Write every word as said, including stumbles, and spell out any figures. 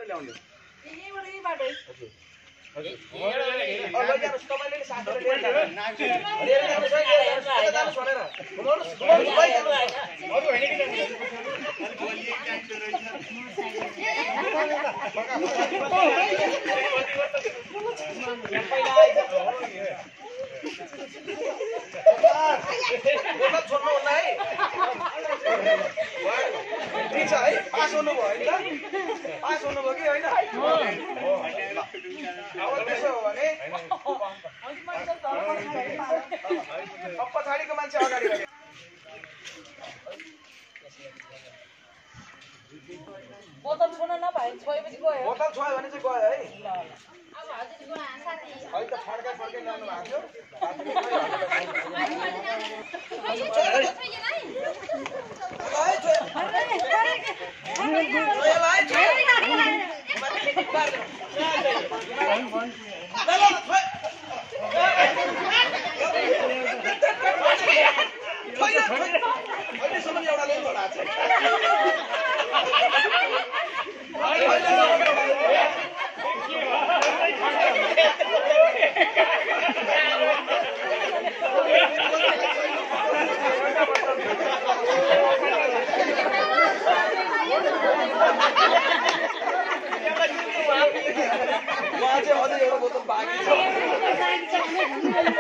ल्याउने यहीबाट यहीबाटै हजुर हजुर अब लैजानुस् तपाईले नि साथीले लिएर जानुहोस् लिएर जानुहोस् है लिएर जानुहोस् भनेर घुमाउनुस् घुमाउनुस् भाइ अरु हैन कि पहिला आइज बोतल छोड्नु हुन्न है ठीक छ है पास हुनुभयो हैन पास हुनुभयो कि हैन अब त्यसो हो भने अब पछाडिको मान्छे अगाडि गरे बोतल छोड्न नभए छोएपछि गयो बोतल छोयो भने चाहिँ गयो है अब हजुर साथी है त फड्काइ फड्काइ ल्याउनु भएको अहिलेसम्म एउटा ल्याउनु होला उहाँ चाहिँ अझै एउटा बोतल बाँकी छ